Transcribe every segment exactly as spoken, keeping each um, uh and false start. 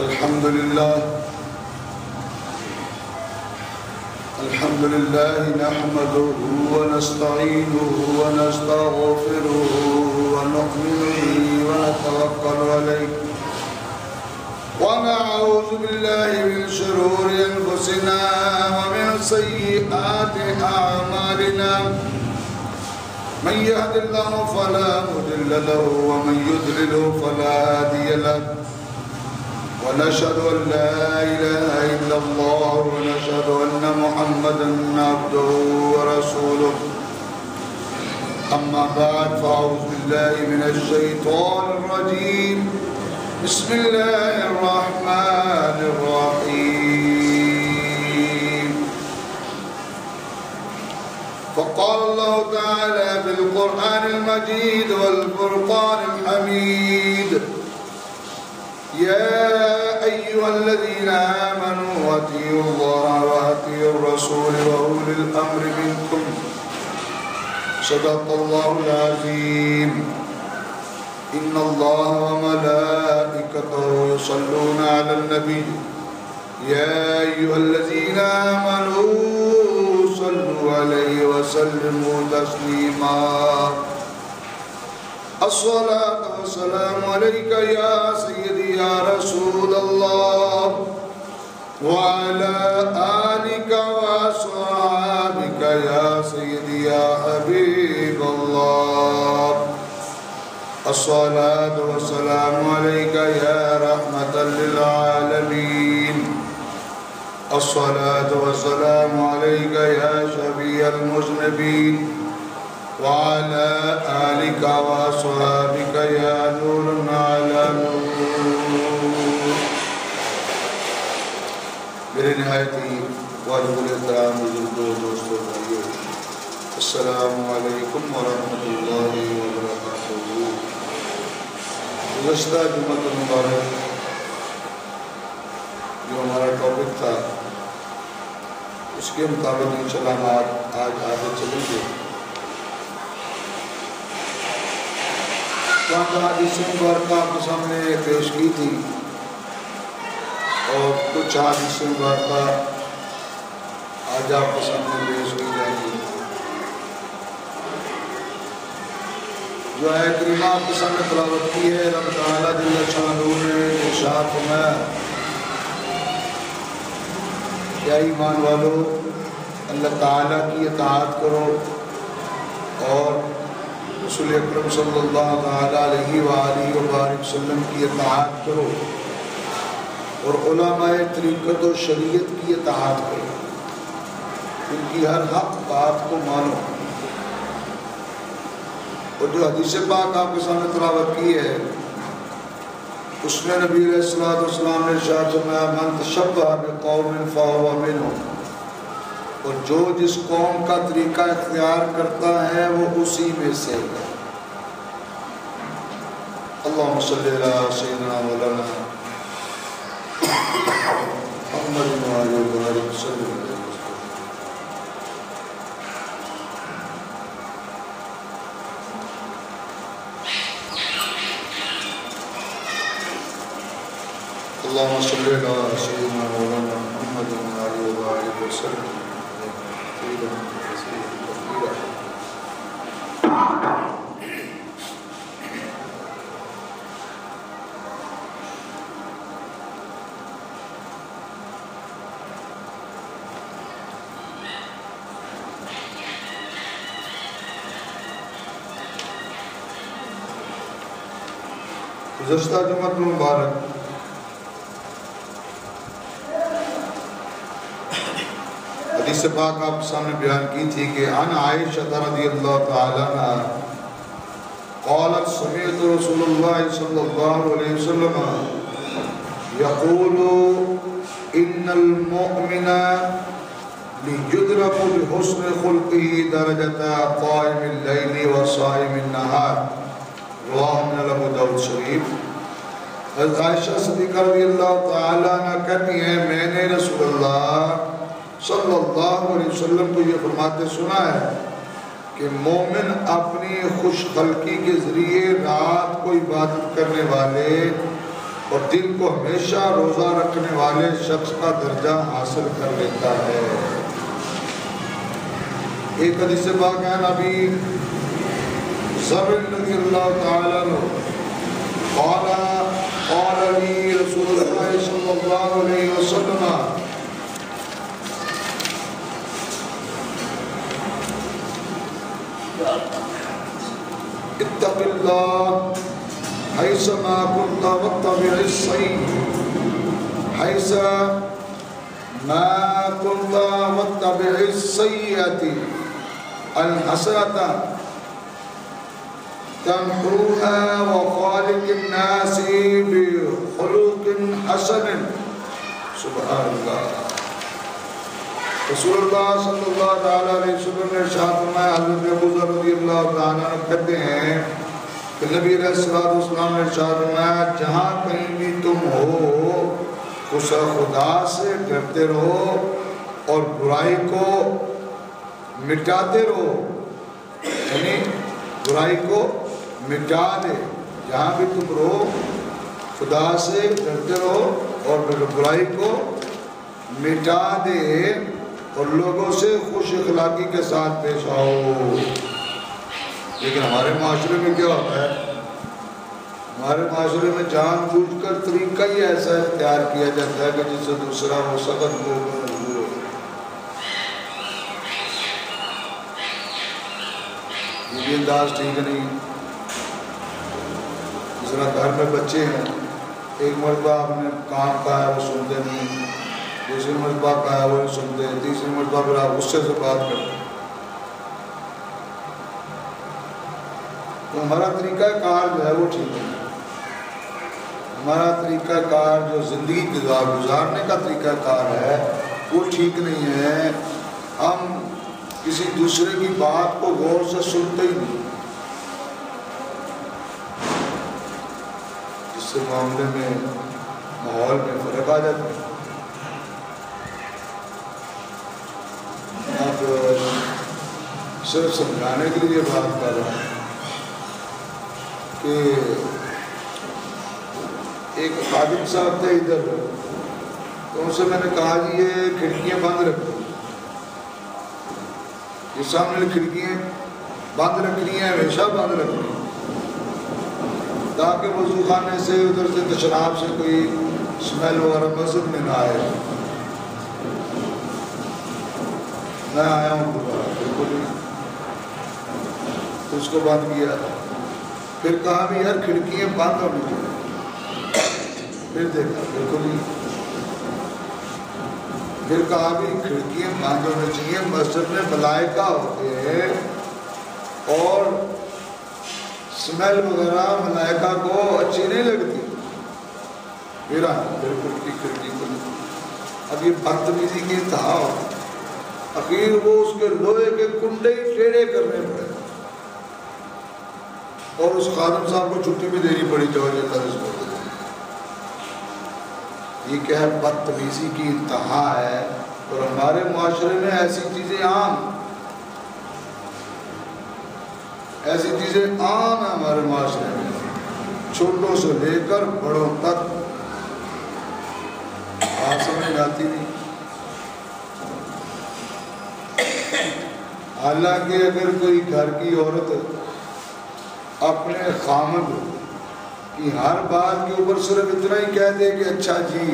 الحمد لله الحمد لله نحمده ونستعينه ونستغفره ونؤمن به ونتوكل عليه ونعوذ بالله من شرور أنفسنا ومن سيئات أعمالنا من يهد الله فلا مضل له ومن يضلل فلا هادي له ونشهد أن لا إله إلا الله ونشهد أن محمدا عبده ورسوله أما بعد فأعوذ بالله من الشيطان الرجيم بسم الله الرحمن الرحيم فقال الله تعالى في القرآن المجيد والفرقان الحميد يا أيها الذين آمنوا أطيعوا الله وأطيعوا الرسول وأولي الأمر منكم صدق الله العظيم إن الله وملائكته يصلون على النبي يا أيها الذين آمنوا صلوا عليه وسلموا تسليما الصلاة والسلام عليك يا سيدي يا رسول الله وعلى آلك وأصحابك يا سيدي يا حبيب الله الصلاة والسلام عليك يا رحمة للعالمين الصلاة والسلام عليك يا شفيع المذنبين وعلى آلك وأصحابك يا نور على نور میرے نہایتی واجب الاحترام بزرگوں دوستوں بھائیوں السلام علیکم ورحمۃ اللہ وبرکاتہ۔ گزشتہ جمعہ مبارک جو ہمارا ٹاپک تھا اس کے مطابق انشاءاللہ ہم آج آگے چلیں گے۔ چند حدیث مبارکہ آپ کے سامنے پیش کی تھی اور کچھ حدیث مبارکہ آج آپ کے سامنے پیش کی جائیں گی۔ جو ہے کریمہ آپ کے سامنے تلاوت کی ہے، رب تعالیٰ جل شانہ نے ارشاد فرمایا یا ایمان والو اللہ تعالیٰ کی اطاعت کرو اور رسول اکرم صلی اللہ تعالیٰ علیہ وآلہ وبارک وسلم کی اطاعت کرو اور علماء طریقت و شریعت کی اطاعت کرو، ان کی ہر حق بات کو مانو۔ اور جو حدیث پاک آپ کے سامنے تلاوت کی ہے اس میں نبی علیہ الصلوۃ والسلام نے ارشاد فرمایا من تشبہ بقوم فہو منہم، اور جو جس قوم کا طریقہ اختیار کرتا ہے وہ اسی میں سے ہے۔ اللہم صلی علی سیدنا مولانا محمد وآلہ وسلم۔ اللہم صلی علی سیدنا مولانا محمد وآلہ وسلم۔ گزشتہ جمعہ مبارک حدیث پاک آپ سامنے بیان کی تھی کہ عن عائشہ رضی اللہ تعالی عنہ قالت سمعت رسول اللہ صلی اللہ علیہ وسلم یقول ان المؤمن لیدرک بحسن خلقه درجة قائم اللیل وصائم النہار، رواہ من ابو داؤد شریف۔ حضرت عائشہ صدیقہ رضی اللہ تعالی عنہ کہتی ہیں میں نے رسول اللہ صلی اللہ علیہ وسلم کو یہ فرماتے سنا ہے کہ مومن اپنی خوش خلقی کے ذریعے رات کو عبادت کرنے والے اور دل کو ہمیشہ روزہ رکھنے والے شخص کا درجہ حاصل کر لیتا ہے۔ ایک حدیث پاک ہے نبی ذر رضی اللہ تعالیٰ عنہ قال قال لی رسول اللہ صلی اللہ علیہ وسلم اتق اللہ حیث ما کنت واتبع السیئ حیث ما کنت واتبع السیئۃ الحسنۃ تمحوها وخالق الناس بخلق حسن۔ سبحان اللہ۔ رسول اللہ صلی اللہ علیہ وسلم نے ارشاد فرمایا، حضرت ابو ذر رضی اللہ عنہ کہتے ہیں کہ نبی علیہ الصلوۃ والسلام نے ارشاد فرمایا، جہاں کہیں بھی تم ہو اس خدا سے ڈرتے رہو اور برائی کو مٹاتے رہو، یعنی برائی کو مٹا دے۔ جہاں بھی تم رہو خدا سے ڈرتے رہو اور برائی کو مٹا دے اور لوگوں سے خوش اخلاقی کے ساتھ پیش آؤ۔ لیکن ہمارے معاشرے میں کیا ہوتا ہے؟ ہمارے معاشرے میں جان بوجھ کر طریقہ ہی ایسا اختیار کیا جاتا ہے کہ جس سے دوسرا وہ سخت مجبور ہو۔ یہ انداز ٹھیک نہیں۔ جس طرح گھر میں بچے ہیں، ایک مرتبہ آپ نے کام کہا ہے وہ سنتے نہیں، دوسری مرتبہ کہا ہے وہ نہیں سنتے، تیسری مرتبہ پھر آپ غصے سے بات کرتے ہیں۔ تو ہمارا طریقہ کار جو ہے وہ ٹھیک ہے۔ ہمارا طریقہ کار جو زندگی گزارنے کا طریقہ کار ہے وہ ٹھیک نہیں ہے۔ ہم کسی دوسرے کی بات کو غور سے سنتے ہی نہیں، جس سے معاملے میں ماحول میں فرق آ جاتا ہے۔ اب صرف سمجھانے کے لیے بات کر رہا ہوں کہ ایک خادم صاحب تھے ادھر، تو ان سے میں نے کہا جی یہ کھڑکیاں بند رکھو، یہ سامنے کھڑکیاں بند رکھنی ہیں، ہمیشہ بند رکھنی ہیں، تاکہ وضو خانے سے ادھر سے شراب سے کوئی اسمیل وغیرہ مسجد میں نہ آئے۔ میں آیا ہوں دوبارہ، بالکل ہی تو اس کو بند کیا، پھر کہا بھی یار کھڑکیاں بند ہونی چاہیے، پھر دیکھا بالکل ہی، پھر کہا بھی کھڑکیاں بند ہونی چاہیے، مسجد میں ملائکہ ہوتے ہیں اور اسمیل وغیرہ ملائکہ کو اچھی نہیں لگتی، میرا بالکل کی کھڑکی کو نہیں۔ اب یہ بدتمیزی کی انتہا ہوتی، اخیر وہ اس کے لوہے کے کنڈے ہی ٹیڑھے کرنے پڑے اور اس خادم صاحب کو چھٹی بھی دینی پڑی جو اللہ رسول کو۔ یہ کیا ہے؟ بدتمیزی کی انتہا ہے۔ اور ہمارے معاشرے میں ایسی چیزیں عام ایسی چیزیں عام ہیں ہمارے معاشرے میں، چھوٹوں سے لے کر بڑوں تک، بات سمجھ آتی نہیں۔ حالانکہ اگر کوئی گھر کی عورت اپنے خامد کی ہر بات کے اوپر صرف اتنا ہی کہہ دے کہ اچھا جی،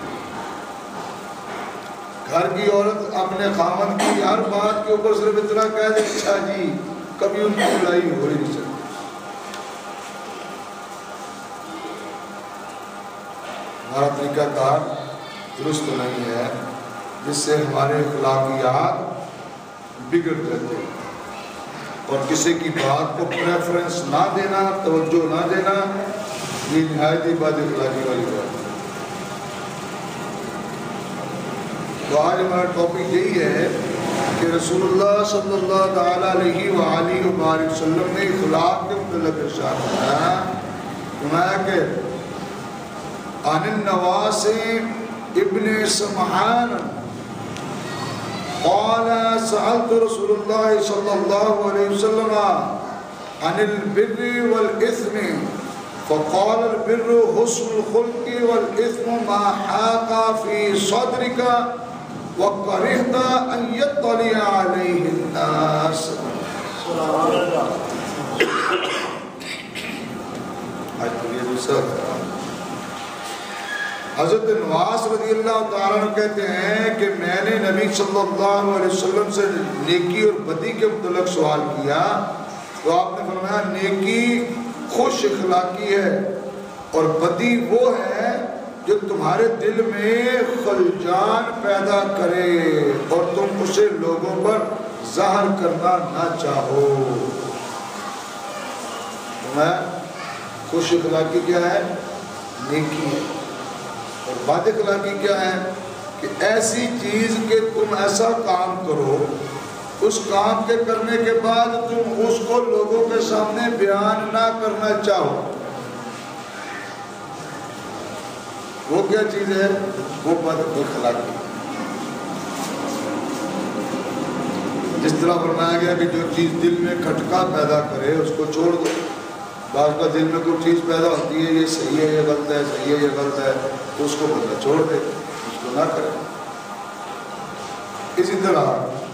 گھر کی عورت اپنے خامد کی ہر بات کے اوپر صرف اتنا کہہ دے اچھا جی، کبھی ان کی لڑائی ہو ہی نہیں سکتی۔ ہمارا طریقہ کار درست نہیں ہے، جس سے ہمارے اخلاقیات بگڑ جاتے ہیں، اور کسی کی بات کو پریفرنس نہ دینا، توجہ نہ دینا، یہ نہایت ہی بد اخلاقی والی بات ہے۔ تو آج ہمارا ٹاپک یہی ہے کہ رسول اللہ صلی اللہ تعالیٰ علیہ وآلہ وسلم نے اخلاق کے متعلق ارشاد فرمایا فرمایا کہ عن النواس ابن سمعان قال سألت رسول الله صلى الله عليه وسلم عن البر والإثم فقال البر حسن الخلق والاثم ما حاق في صدرك وكرهت ان يطلع عليه الناس. سبحان اللہ. حضرت نواس رضی اللہ تعالیٰ عنہ کہتے ہیں کہ میں نے نبی صلی اللہ علیہ وسلم سے نیکی اور بدی کے متعلق سوال کیا تو آپ نے فرمایا نیکی خوش اخلاقی ہے اور بدی وہ ہے جو تمہارے دل میں خلجان پیدا کرے اور تم اسے لوگوں پر ظاہر کرنا نہ چاہو. میں خوش اخلاقی کیا ہے؟ نیکی ہے. اور بد اخلاقی کیا ہے؟ کہ ایسی چیز کہ تم ایسا کام کرو اس کام کے کرنے کے بعد تم اس کو لوگوں کے سامنے بیان نہ کرنا چاہو. وہ کیا چیز ہے؟ وہ بد اخلاقی. جس طرح فرمایا گیا کہ جو چیز دل میں کھٹکا پیدا کرے اس کو چھوڑ دو. بعض کا دل میں کوئی چیز پیدا ہوتی ہے یہ صحیح ہے یہ غلط ہے صحیح ہے یہ غلط ہے تو اس کو بندہ چھوڑ دے اس کو نہ کرے. اسی طرح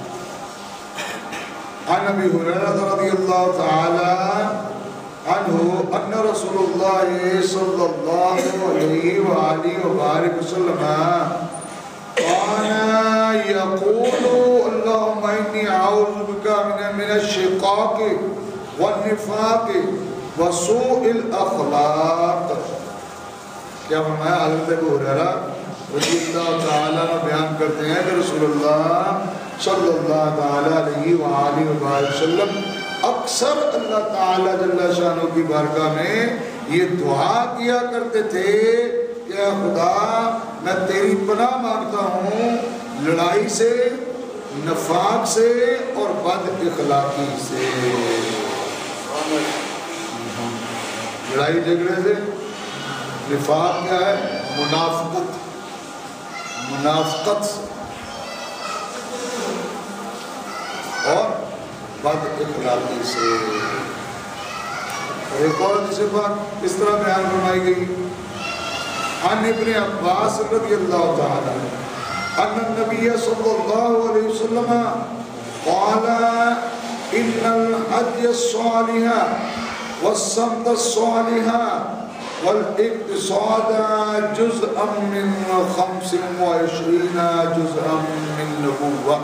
عن ابی ہریرہ رضی اللہ تعالی عنہ ان رسول اللہ صلی اللہ علیہ وآلہ وبارک وسلم كان يقول اللهم إني أعوذ بك من الشقاق والنفاق وسوء الاخلاق. کیا فرمایا؟ حضرت ابو ہریرہ رضی اللہ تعالیٰ عنہ بیان کرتے ہیں کہ رسول اللہ صلی اللہ تعالیٰ علیہ وآلہ وسلم اکثر اللہ تعالیٰ جل شانہ کی بارگاہ میں یہ دعا کیا کرتے تھے کہ اے خدا میں تیری پناہ مانگتا ہوں لڑائی سے، نفاق سے اور بد اخلاقی سے. لڑائی جھگڑے سے، نفاق کیا ہے؟ منافقت منافقت سے، اور بد اخلاقی سے. ایک اور جسے بات اس طرح بیان فرمائی گئی عن ابن عباس رضی اللہ تعالی ان النبی صلی اللہ علیہ وسلم قال ان الحج الصالح والصمت الصالح والاقتصاد جزءا من خمس وعشرين جزءا من نبوة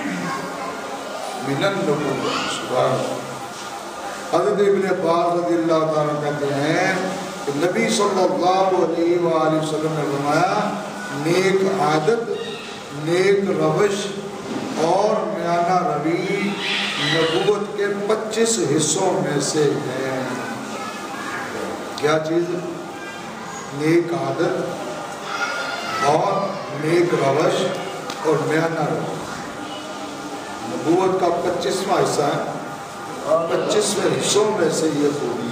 من النبوة. سبحان اللہ. حضرت ابن عباس رضی اللہ تعالیٰ کہتے ہیں کہ نبی صلی اللہ علیہ وآلہ وسلم نے فرمایا نیک عادت، نیک روش اور میانہ روی نبوت کے پچیس حصوں میں سے ہے. کیا چیز؟ نیک عادت اور نیک روش اور میانہ روش نبوت کا پچیسواں حصہ ہے. پچیسویں حصوں میں سے یہ خوبی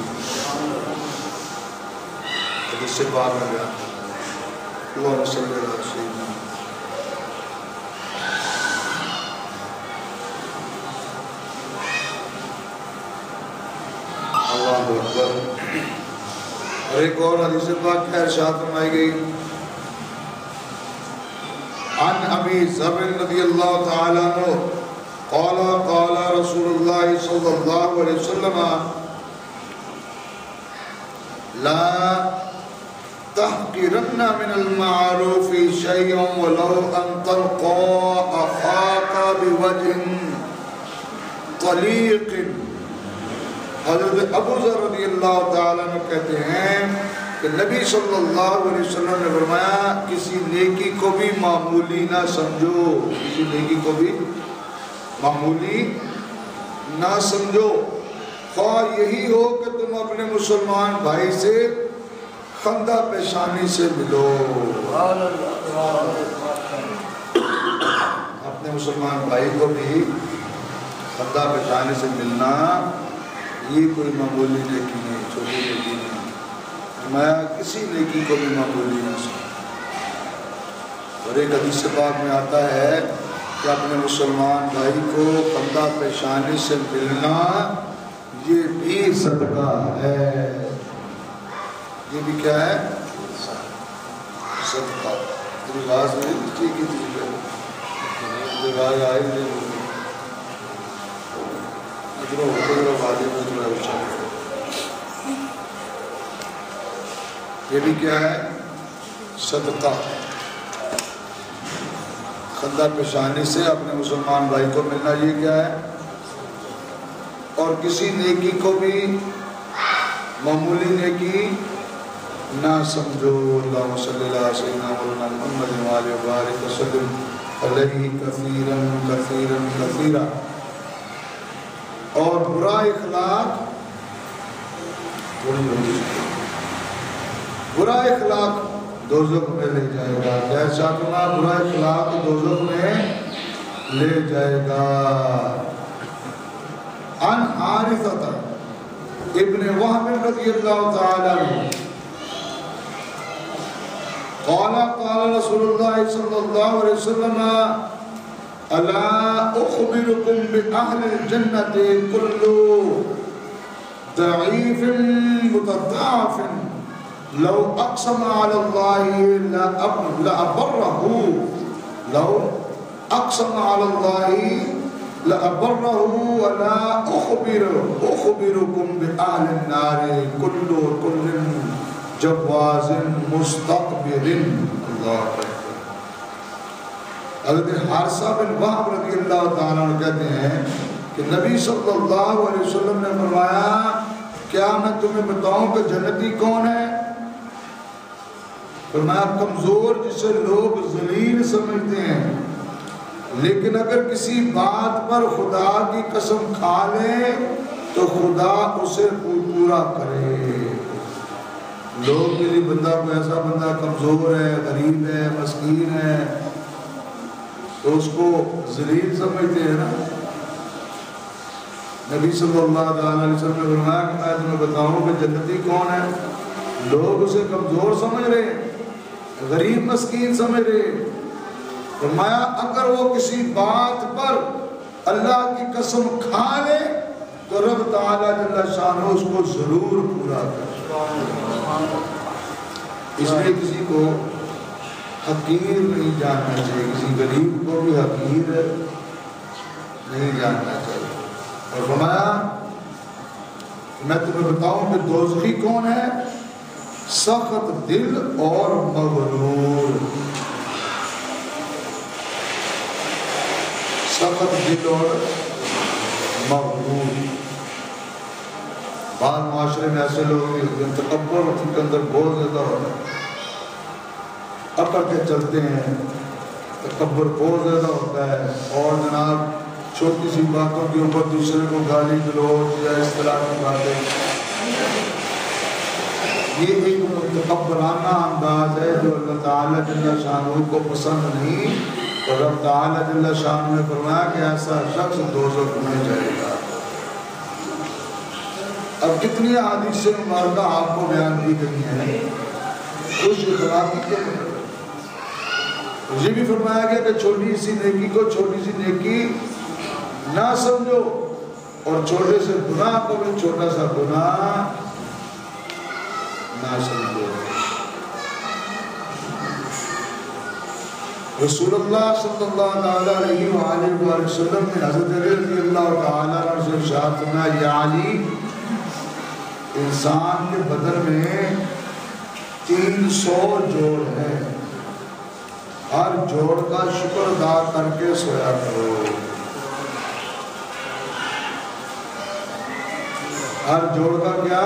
اس سے بات میں گیا. اللہم صلی اللہ علیہ وسلم. اللہ اکبر. اور ایک اور حدیث پاک ہے ارشاد فرمائی گئی عن ابی ذر رضی اللہ تعالی عنہ قال قال رسول اللہ صلی اللہ علیہ وسلم لا تحقرن من المعروف شيئا ولو ان تلقى اخاك بوجه طليق. حضرت ابو ذر رضی اللہ تعالیٰ عنہ کہتے ہیں کہ نبی صلی اللہ علیہ وسلم نے فرمایا کسی نیکی کو بھی معمولی نہ سمجھو، کسی نیکی کو بھی معمولی نہ سمجھو، خواہ یہی ہو کہ تم اپنے مسلمان بھائی سے خندہ پیشانی سے ملو. اپنے مسلمان بھائی کو بھی خندہ پیشانی سے ملنا یہ کوئی معمولی نیکی نہیں، چھوٹی نیکی نہیں. میں کسی نیکی کو بھی معمولی نہ سمجھوں. اور ایک حدیث پاک میں آتا ہے کہ اپنے مسلمان بھائی کو خندہ پیشانی سے ملنا یہ بھی صدقہ ہے. یہ بھی کیا ہے؟ صدقہ. میری بات نہیں ٹھیک ہی تھی میری بات آئی نہیں ادھر ادھر بازی میں تھوڑا اچھا. یہ بھی کیا ہے؟ صدقہ. خندہ پیشانی سے اپنے مسلمان بھائی کو ملنا یہ کیا ہے؟ اور کسی نیکی کو بھی معمولی نیکی نہ سمجھو. اللہم صلی اللہ علیہ وسلم محمد وآلہ وبارک وسلم علیہ کثیرا کثیرا کثیرا. اور برا اخلاق برا اخلاق دوزخ میں لے جائے گا. کیسا کرنا؟ برا اخلاق دوزخ میں لے جائے گا. عن حارثۃ ابن وہب رضی اللہ تعالی عنہ قال قال رسول اللہ صلی اللہ علیہ وسلم الا اخبرکم باہل الجنۃ کل ضعیف متضاعف لو اقسم علی اللہ لأبرہ لو اقسم علی اللہ لأبرہ ولا اخبر اخبرکم بأہل النار کل کل جواز مستقبر. اللہ حضرت حارثہ بن وہب رضی اللہ تعالیٰ عنہ کہتے ہیں کہ نبی صلی اللہ علیہ وسلم نے فرمایا کیا میں تمہیں بتاؤں کہ جنتی کون ہے؟ فرمایا کمزور جسے لوگ ذلیل سمجھتے ہیں لیکن اگر کسی بات پر خدا کی قسم کھا لے تو خدا اسے پورا کرے. لوگ میری بندہ کو ایسا بندہ کمزور ہے، غریب ہے، مسکین ہے تو اس کو ذلیل سمجھتے ہیں نا. نبی صلی اللہ علیہ وسلم نے فرمایا کہ میں تمہیں بتاؤں کہ جنتی کون ہے؟ لوگ اسے کمزور سمجھ رہے، غریب مسکین سمجھ رہے. فرمایا اگر وہ کسی بات پر اللہ کی قسم کھا لے تو رب تعالیٰ جل شانہ اس کو ضرور پورا کرے. اس لیے کسی کو حقیر نہیں جاننا چاہیے، کسی غریب کو بھی حقیر نہیں جاننا چاہیے. اور فرمایا میں تمہیں بتاؤں کہ دوزخی کون ہے؟ سخت دل اور مغرور. سخت دل اور مغرور. بعض معاشرے میں ایسے لوگ ہیں تکبر کے اندر بہت زیادہ ہوتا ہے، اکڑ کے چلتے ہیں، تکبر بہت زیادہ ہوتا ہے اور جناب چھوٹی سی باتوں کے اوپر دوسرے کو گالی گلوچ یا اس طرح کی باتیں. یہ ایک تکبرانہ انداز ہے جو اللہ تعالیٰ جل شانہ کو پسند نہیں. اور رب تعالیٰ جل شانہ نے فرمایا کہ ایسا شخص دوزخ میں جائے گا. اب کتنی احادیث مبارکہ آپ کو بیان کی گئی ہیں خوش اخلاقی کے. یہ بھی فرمایا گیا کہ چھوٹی سی نیکی کو چھوٹی سی نیکی نہ سمجھو اور چھوٹے سے گناہ کو بھی چھوٹا سا گناہ نہ سمجھو. رسول اللہ صلی اللہ علیہ وآلہ وسلم نے حضرت علی رضی اللہ تعالیٰ عنہ سے ارشاد فرمایا یا علی انسان کے بدن میں تین سو جوڑ ہے، ہر جوڑ کا شکر ادا کر کے سویا کرو. ہر جوڑ کا کیا؟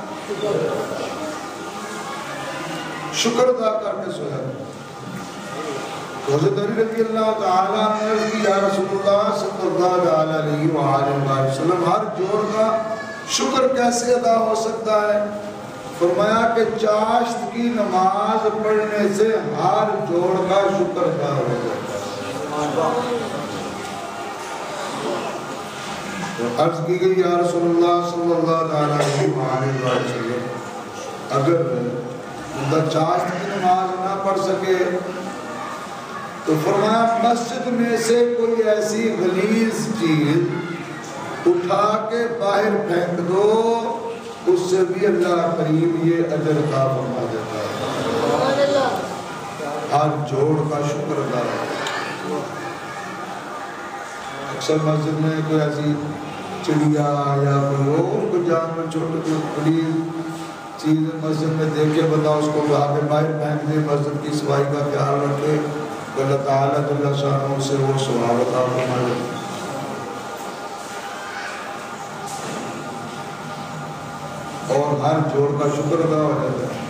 شکر ادا کر کے سویا کرو. حضرت علی رضی اللہ تعالیٰ عنہ کی یا رسول اللہ صلی اللہ علیہ وآلہ وسلم ہر جوڑ کا شکر کیسے ادا ہو سکتا ہے؟ فرمایا کہ چاشت کی نماز پڑھنے سے ہر جوڑ کا شکر ادا ہو جاتا ہے. عرض کی گئی یا رسول اللہ صلی اللہ علیہ وآلہ وسلم اگر بندہ چاشت کی نماز نہ پڑھ سکے تو فرمایا مسجد میں سے کوئی ایسی غلیظ چیز اٹھا کے باہر پھینک دو اس سے بھی اللہ کریم یہ اجر عطا فرما دیتا ہے۔ ہر جوڑ کا شکر ادا کرو۔ اکثر مسجد میں کوئی ایسی چڑیا یا کوئی اور کوئی جانور چھوٹی کوئی بڑی چیز مسجد میں دیکھے بندہ اس کو اٹھا کے باہر پھینک دے، مسجد کی صفائی کا خیال رکھے، اللہ تعالیٰ جل شانہ سے وہ ثواب عطا فرمائے۔ اور ہر جوڑ کا شکر ادا ہو جاتا ہے۔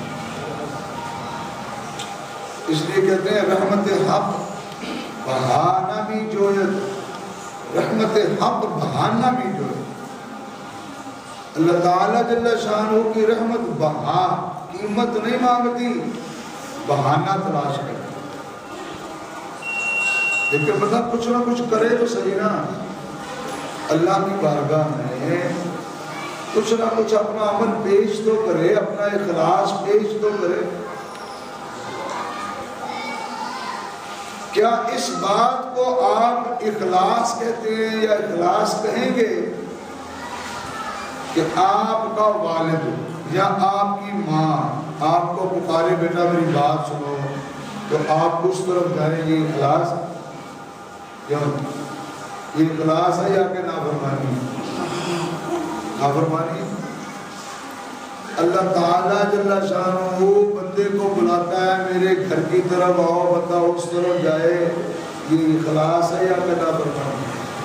اس لیے کہتے ہیں رحمت حق بہانا بھی جو ہے، رحمت حق بہانا بھی جو ہے، اللہ تعالیٰ جل شانہ کی رحمت بہا قیمت نہیں مانگتی، بہانا تلاش کرتی۔ لیکن بندہ کچھ نہ کچھ کرے تو صحیح نا، اللہ کی بارگاہ میں کچھ نہ کچھ اپنا عمل پیش تو کرے، اپنا اخلاص پیش تو کرے۔ کیا اس بات کو آپ اخلاص کہتے ہیں یا اخلاص کہیں گے کہ آپ کا والد یا آپ کی ماں آپ کو پکارے بیٹا میری بات سنو تو آپ اس طرف جائیں گے؟ اخلاص کیوں؟ یہ اخلاص ہے یا کہ نافرمانی؟ نافرمانی۔ اللہ تعالیٰ جل شانہ بندے کو بلاتا ہے میرے گھر کی طرف آؤ، بندہ اس طرف جائے، یہ اخلاص ہے یا کہ نافرمانی؟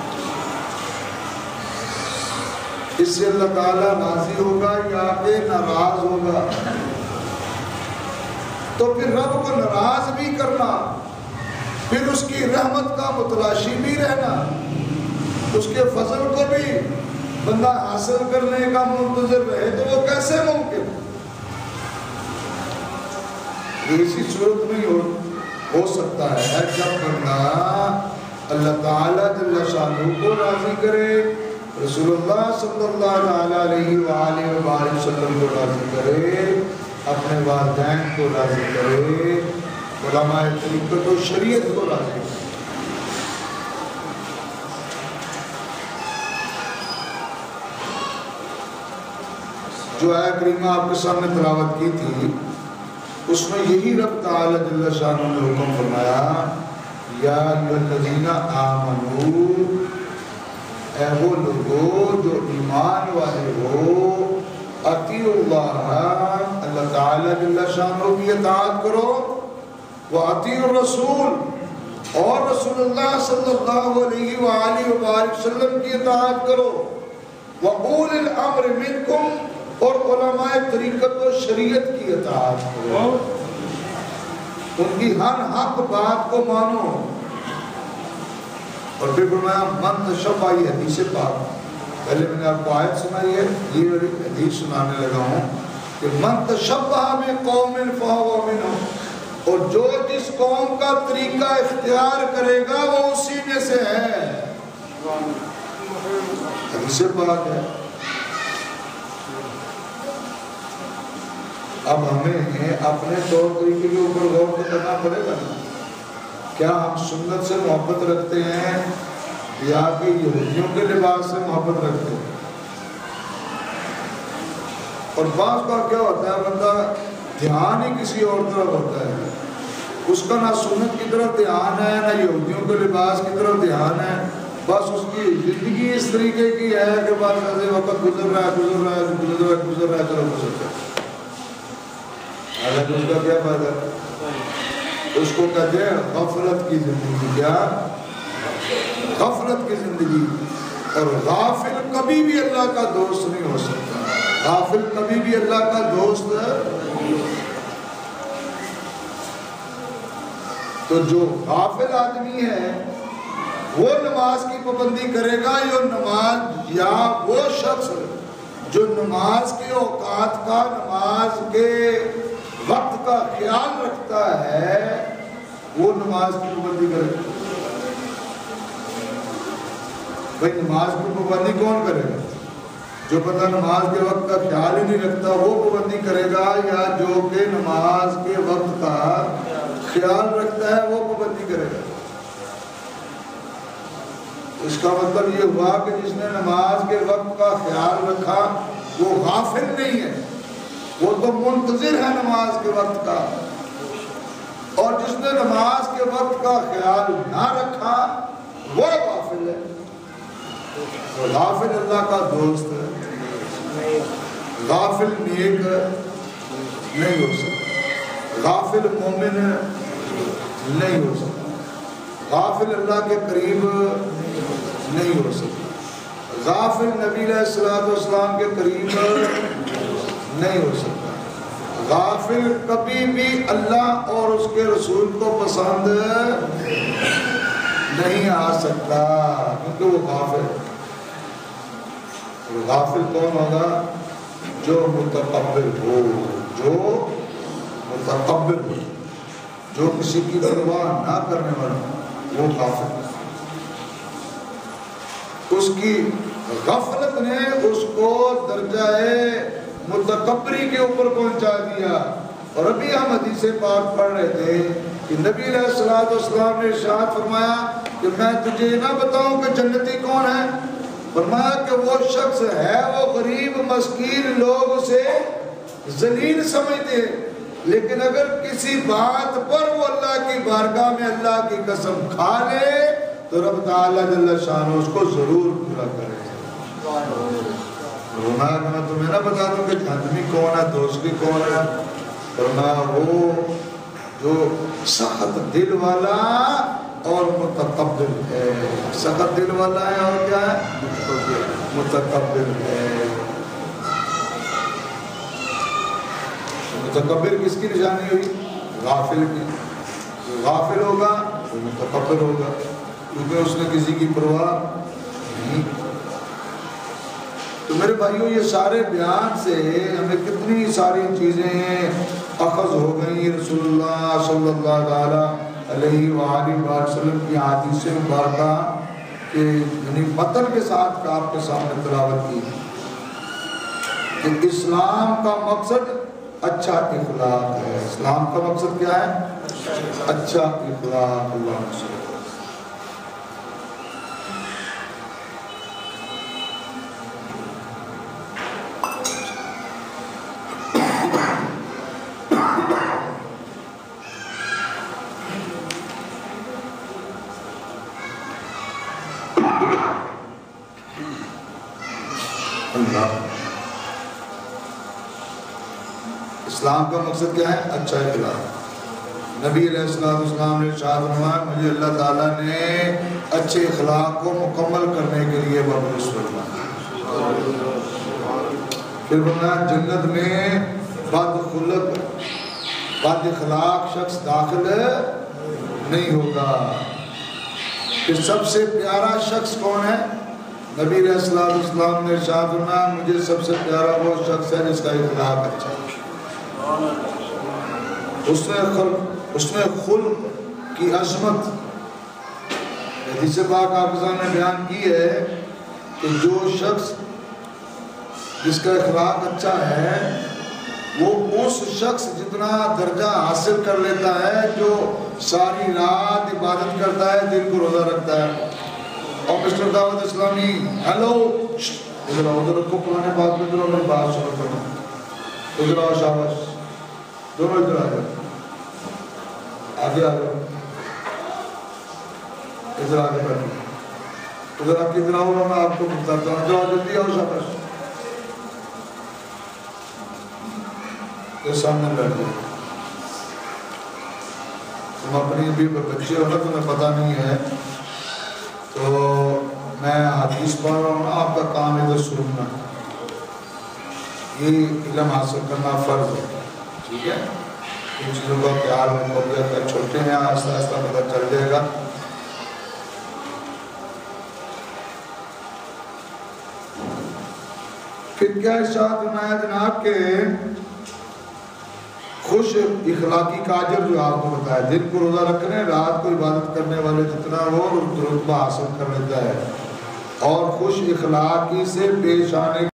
اس سے اللہ تعالیٰ راضی ہوگا یا کہ ناراض ہوگا؟ تو پھر رب کو ناراض بھی کرنا، پھر اس کی رحمت کا متلاشی بھی رہنا، اس کے فضل کو بھی بندہ حاصل کرنے کا منتظر رہے تو وہ کیسے ممکن؟ اسی صورت میں ہو, ہو سکتا ہے جب بندہ اللہ تعالیٰ جل شانہ کو راضی کرے، رسول اللہ صلی اللہ علیہ وآلہ وآلہ وسلم کو راضی کرے، اپنے والدین کو راضی کرے، علماء طریقت و شریعت کو راضی کرے۔ جو آیت کریمہ آپ کے سامنے تلاوت کی تھی اس میں یہی رب تعالی جل شانہ نے حکم فرمایا، یا ایھا الذین آمنو، اے وہ لوگو جو ایمان والے ہو، اطیعوا اللہ، اللہ تعالی جل شانہ کی اطاعت کرو، واطیعوا الرسول، اور رسول اللہ صلی اللہ علیہ وآلہ وآلہ وسلم کی اطاعت کرو، وَأُولِي الْأَمْرِ مِنْكُمْ، اور علماء طریقت و شریعت کی اطاعت کرو، ان کی ہر حق بات کو مانو۔ اور پھر فرمایا من تشبہ، یہ حدیث پاک، پہلے میں نے آپ کو آیت سنائی ہے، یہ حدیث سنانے لگا ہوں کہ من تشبہ بقوم فہو منہم، اور جو جس قوم کا طریقہ اختیار کرے گا وہ اسی میں سے ہے۔ حدیث پاک ہے۔ اب ہمیں اپنے طور طریقے کے اوپر غور کرنا پڑے گا نا، کیا ہم سنت سے محبت رکھتے ہیں یا کہ یہودیوں کے لباس سے محبت رکھتے ہیں؟ اور بعض کا کیا ہوتا ہے، بندہ دھیان ہی کسی اور طرف ہوتا ہے، اس کا نہ سنت کی طرف دھیان ہے نہ یہودیوں کے لباس کی طرف دھیان ہے، بس اس کی زندگی اس طریقے کی ہے کہ بس ایسے وقت گزر رہا ہے گزر رہا ہے گزر رہا ہے گزر رہا ہے چلو گزر رہا ہے، حالانکہ اس کا کیا فائدہ؟ اس کو کہتے ہیں غفلت کی زندگی۔ کیا؟ غفلت کی زندگی۔ اور غافل کبھی بھی اللہ کا دوست نہیں ہو سکتا، غافل کبھی بھی اللہ کا دوست ہے۔ تو جو غافل آدمی ہے وہ نماز کی پابندی کرے گا، یا نماز یا وہ شخص جو نماز کے اوقات کا، نماز کے وقت کا خیال رکھتا ہے، وہ نماز کی پابندی کرے گا۔ بھائی نماز کی پابندی کون کرے گا؟ جو بندہ نماز کے وقت کا خیال ہی نہیں رکھتا وہ پابندی کرے گا، یا جو کہ نماز کے وقت کا خیال رکھتا ہے وہ پابندی کرے گا؟ اس کا مطلب یہ ہوا کہ جس نے نماز کے وقت کا خیال رکھا وہ غافل نہیں ہے، وہ تو منتظر ہے نماز کے وقت کا، اور جس نے نماز کے وقت کا خیال نہ رکھا وہ غافل ہے۔ غافل اللہ کا دوست ہے، غافل نیک نہیں ہو سکتا، غافل مومن نہیں ہو سکتا، غافل اللہ کے قریب نہیں ہو سکتا، غافل نبی علیہ الصلوۃ والسلام کے قریب نہیں ہو سکتا، غافل کبھی بھی اللہ اور اس کے رسول کو پسند نہیں آ سکتا، کیونکہ وہ غافل ہے۔ غافل کون ہوگا؟ جو متکبر ہو، جو متکبر ہو، جو کسی کی پرواہ نہ کرنے والا، وہ غافل ہے۔ اس کی غفلت نے اس کو درجہ متکبری کے اوپر پہنچا دیا۔ اور ابھی ہم حدیث پاک پڑھ رہے تھے کہ نبی علیہ الصلوۃ والسلام نے ارشاد فرمایا کہ میں تجھے نہ بتاؤں کہ جنتی کون ہے؟ فرمایا کہ وہ شخص ہے، وہ غریب مسکین لوگ اسے ذلیل سمجھتے ہیں، لیکن اگر کسی بات پر وہ اللہ کی بارگاہ میں اللہ کی قسم کھا لے تو رب تعالیٰ جل شانہ اس کو ضرور پورا کرے۔ فرمایا کہ میں تمہیں نہ بتا دوں کہ جہنمی کون ہے، دوسری کون ہے؟ فرمایا وہ جو سخت دل والا اور متکبر ہے۔ سخت دل والا ہے اور کیا ہے؟ متکبر ہے۔ متکبر کس کی نشانی ہوئی؟ غافل کی۔ جو غافل ہوگا وہ متکبر ہوگا، کیونکہ اس نے کسی کی پرواہ نہیں۔ تو میرے بھائیوں، یہ سارے بیان سے ہمیں کتنی ساری چیزیں اخذ ہو گئی رسول اللہ صلی اللہ علیہ وآلہ وسلم کی حدیث مبارکہ کہ یعنی متن کے ساتھ آپ کے سامنے تلاوت کی کہ اسلام کا مقصد اچھا اخلاق ہے۔ اسلام کا مقصد کیا ہے؟ اچھا اخلاق۔ اللہ صلی اسلام کا مقصد کیا ہے؟ اچھا اخلاق۔ نبی علیہ السلام نے ارشاد فرمایا مجھے اللہ تعالیٰ نے اچھے اخلاق کو مکمل کرنے کے لیے مبعوث فرمایا۔ پھر فرمایا جنت میں بد خلق بد اخلاق شخص داخل نہیں ہوگا۔ پھر سب سے پیارا شخص کون ہے؟ نبی علیہ السلام نے ارشاد فرمایا مجھے سب سے پیارا وہ شخص ہے جس کا اخلاق اچھا ہے، اس نے خلق اس نے خلق کی عظمت۔ حدیث پاک آپ کے سامنے بیان کی ہے کہ جو شخص جس کا اخلاق اچھا ہے وہ اس شخص جتنا درجہ حاصل کر لیتا ہے جو ساری رات عبادت کرتا ہے، دن کو روزہ رکھتا ہے۔ اور مسٹر دعوت اسلامی ہیلو ادھر آؤ، ادھر رکھو قرآن پاک میں، ادھر میں بات سنو کرو، ادھر آؤ، شاباش، دونوں ادھر آ جاؤ، آگے آ جاؤ، ادھر آگے بیٹھو، ادھر آپ کی ادھر آؤ، میں آپ کو بتاتا ہوں، ادھر آؤ، جلدی آؤ، شاباش، یہ سامنے بیٹھ جاؤ۔ تم اپنی بھی بچے ہو نا، تمہیں پتہ نہیں ہے، تو میں حدیث پڑھ رہا ہوں نا، آپ کا کام ادھر سننا، یہ علم حاصل کرنا فرض ہے، ٹھیک ہے؟ ان چیزوں کا خیال رکھو گے، چھوٹے ہیں آہستہ آہستہ پتہ چل جائے گا۔ پھر کیا ارشاد فرمایا جناب کہ خوش اخلاقی کا اجر جو آپ کو بتایا، دن کو روزہ رکھنے رات کو عبادت کرنے والے جتنا وہ رتبہ حاصل کر لیتا ہے، اور خوش اخلاقی سے پیش آنے